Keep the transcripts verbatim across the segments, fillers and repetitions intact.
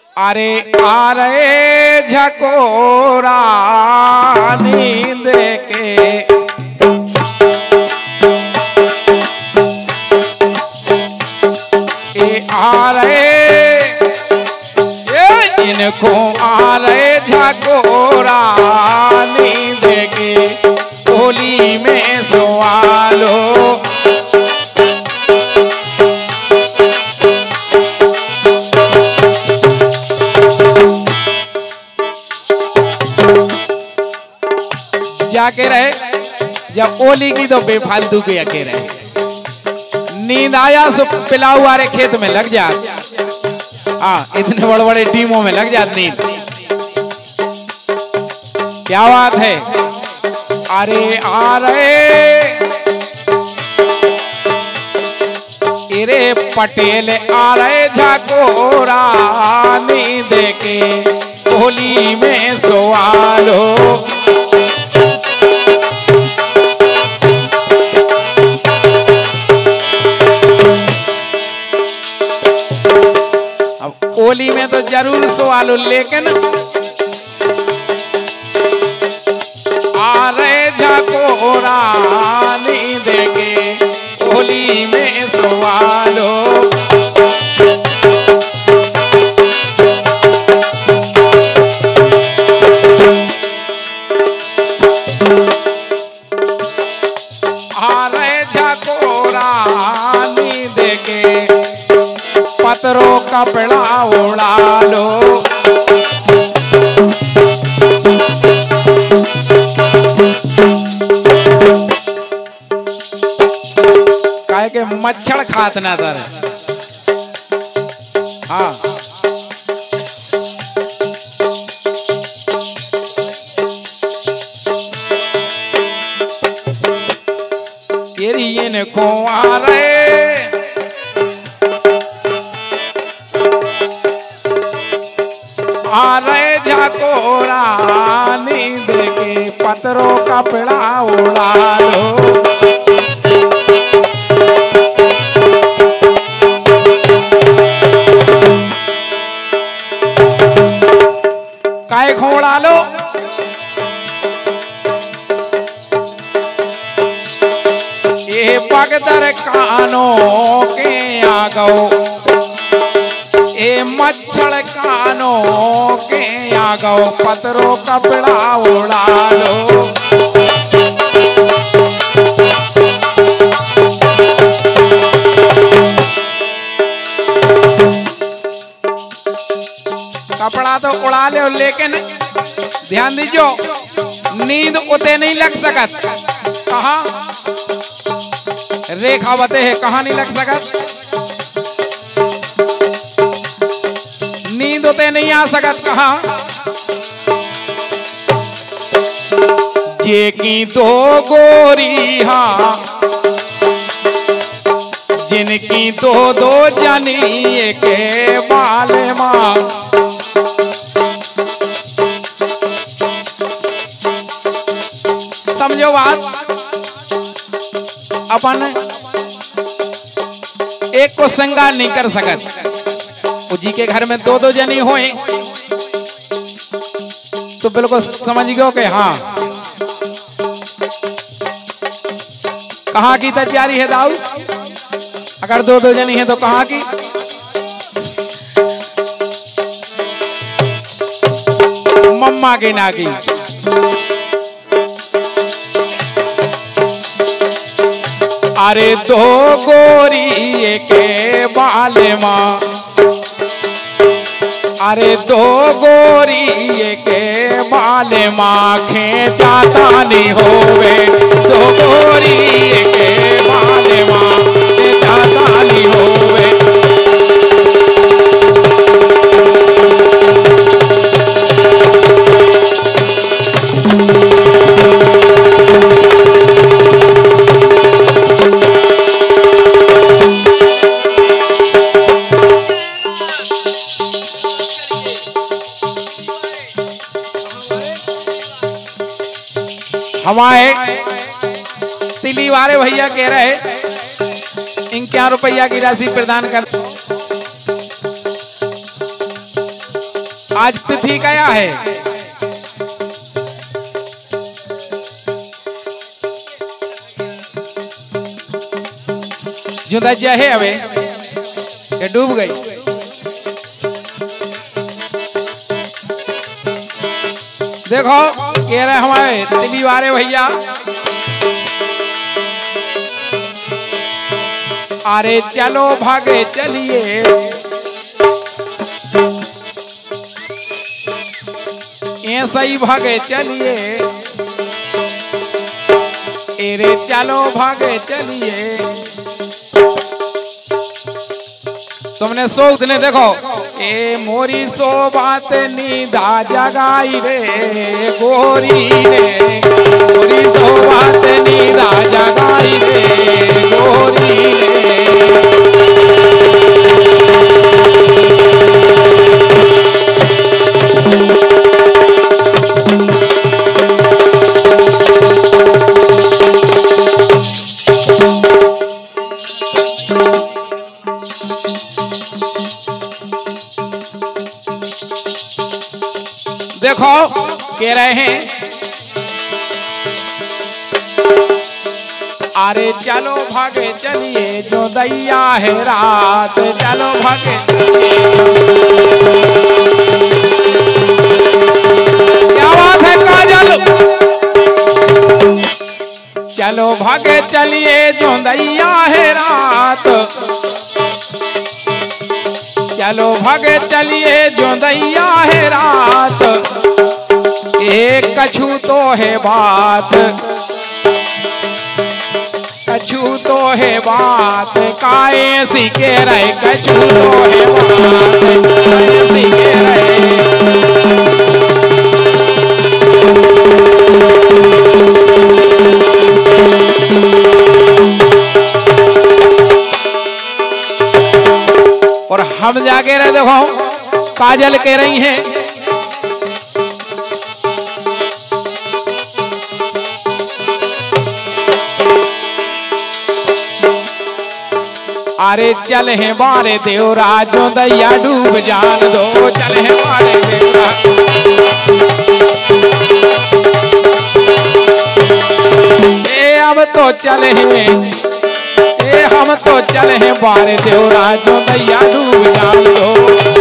अरे आ रहे झकोरा नींद के, ए आ रहे इनको आ रहे झकोरा नींद के, होली में सवालो जाके रहे। जब ओली की तो बेफालतू के अके रहे। नींद आया सो पिलाऊ वाले खेत में लग जा, हाँ इतने बड़े बड़े टीमों में लग जाती नींद। क्या बात है। अरे आ रहे इरे पटेल आ रहे झकोरा नींद के, होली में सवालो होली में तो जरूर सवालो, लेकिन आ रहे झकोरा नींद के, होली में सवालो आ रहे झकोरा नींद के, पत्रों कपड़ा उड़ा लो काहे के मच्छर खात ना तर। हाँ ये को आ रहे आ रहे झकोरा नींद के, पत्रों कपड़ा उड़ा लो काहे खोड़ा लो। ये पगदर कानों के आ गो, ए मच्छर कानों के आ गो, पत्रों कपड़ा उड़ा लो कपड़ा तो उड़ा ले, लेकिन ध्यान दीजो नींद उते नहीं लग सकत। कहा रेखा बते है, कहा नहीं लग सकत, नींद उते नहीं आ सकत। कहा जे की दो गोरी हाँ, जिनकी दो दो जनी के बाल मां, समझो बात। अपन एक को श्रृंगार नहीं कर सकत, जी के घर में दो दो जनी होए तो बिल्कुल समझ गयो कि हाँ कहाँ की तैयारी है दाऊ। अगर दो दो जनी है तो कहाँ की। मम्मा की ना की। अरे दो गोरी के बाल माँ, अरे दो गोरी के बाल माँ खेचाता नहीं होवे, दो गोरी के बाल माँ खेचाता नहीं होवे। हमारे तिली वाले भैया कह रहे इक्यावन रुपया की राशि प्रदान कर। आज तिथि क्या है? जुदज्जा है अबे ये डूब गई। देखो कह रहे हमारे दिल्ली वाले भैया, अरे चलो भागे चलिए, ऐसा ही भागे चलिए, अरे चलो भागे चलिए। तुमने सोच ने देखो, ए मोरी सो बात नींदा जगाई रे गोरी रे, मोरी सो बात नींदा जगाई रे गोरी रे। देखो कह रहे हैं, अरे चलो भागे चलिए जो दैया है रात, चलो भागे क्या बात है काजल। चलो भागे चलिए जो दैया है रात, चलो भागे चलिए जो दैया है रात, एक कछु तो है बात, कछु तो है बात, काए सी के रहे कछु तो है बात, काए सी के रहे। और हम जाके रहे देखो काजल कह रही हैं, अरे चल है बारे देवरा जो दैया डूब जान दो, चल है बारे देवरा। ए अब तो चले हैं, ए हम तो चले हैं बारे देवरा जो दैया डूब जान दो।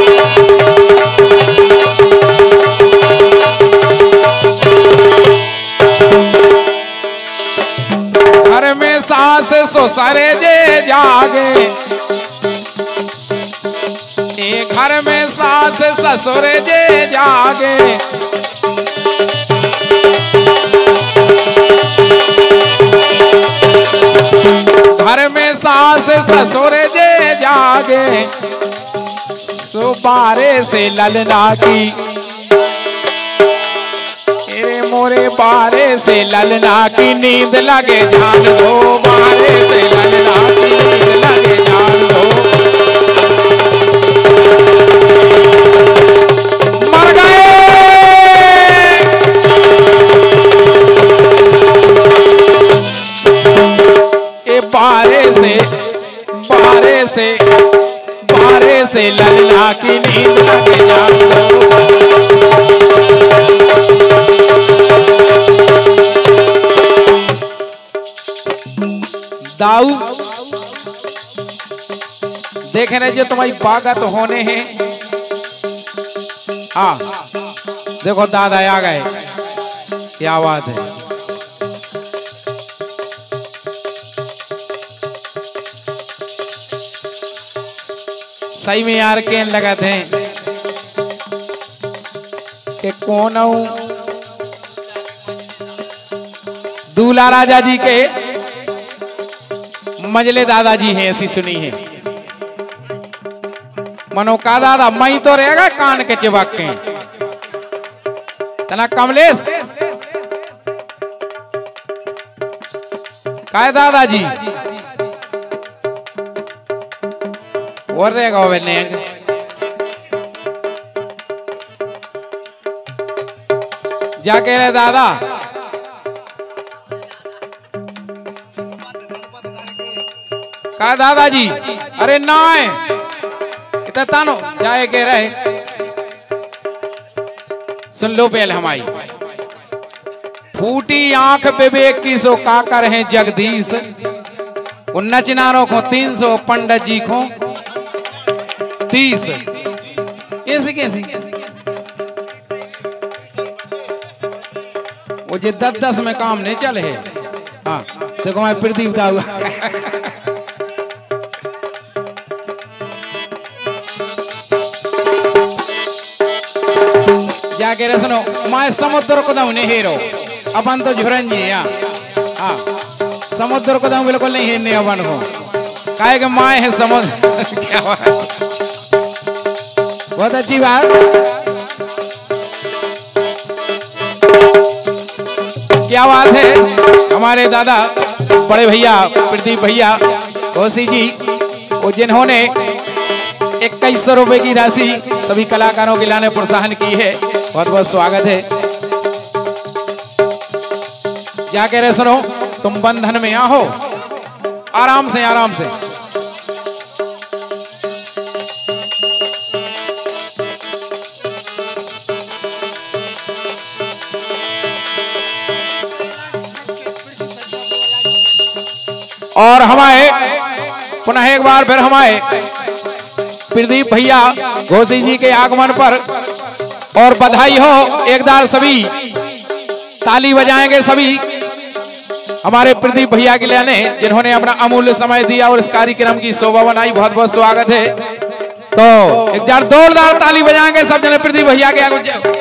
घर में सास ससुरे जे जागे, ए घर में सास ससुरे जे जागे, घर में सास ससुरे जे जागे, सुबारे से ललना की, ए मोरे बारे से ललना की नींद लगे जान दो, बारे से ललना की नींद लगे जान दो। मर गए ए बारे से, बारे से, बारे से ललना की नींद लगे जान दो। दाऊ देखे ना जो तुम्हारी बागत होने हैं। हाँ देखो दादा आ गए, क्या बात है। सही में यार के लगा थे कि कौन हूं दूल्हा राजा जी के मजले दादाजी हैं, ऐसी सुनी है। मनो का दादा मई तो रहेगा कान के चिपक के तना कमलेश काय दादाजी और रहेगा वो नेंग जाके रहे दादा का दादाजी अरे ना है इतना तानो जाए के रहे सुन लो पहले हमारी। फूटी आंख विवेक की सो काकर हैं जगदीश, वो नचनारों को तीन सौ पंडित जी को तीस। ऐसी कैसी वो जे दस दस में काम नहीं चले है। हाँ देखो मैं प्रदीप का हुआ जाके रे सुनो मैं समुद्र को दाऊ नहीं हेरो अपन तो झुरन जी या हाँ समुद्र को दाऊ बिल्कुल नहीं हेरने अपन को काहे के माए है समुद्र क्या बात बहुत अच्छी बात। क्या बात है हमारे दादा बड़े भैया प्रदीप भैया घोसी जी वो जिन्होंने इक्कीस सौ रुपए की राशि सभी कलाकारों के लाने प्रोत्साहन की है, बहुत बहुत स्वागत है। जाके रे सुनो तुम बंधन में आओ आराम से आराम से। और हमारे पुनः एक बार फिर हमारे प्रदीप भैया घोसी जी के आगमन पर और बधाई हो एक बार सभी ताली बजाएंगे सभी हमारे प्रदीप भैया के लिए जिन्होंने अपना अमूल्य समय दिया और इस कार्यक्रम की शोभा बनाई, बहुत बहुत स्वागत है। तो एक बार जोरदार ताली बजाएंगे सब जने प्रदीप भैया के आगे।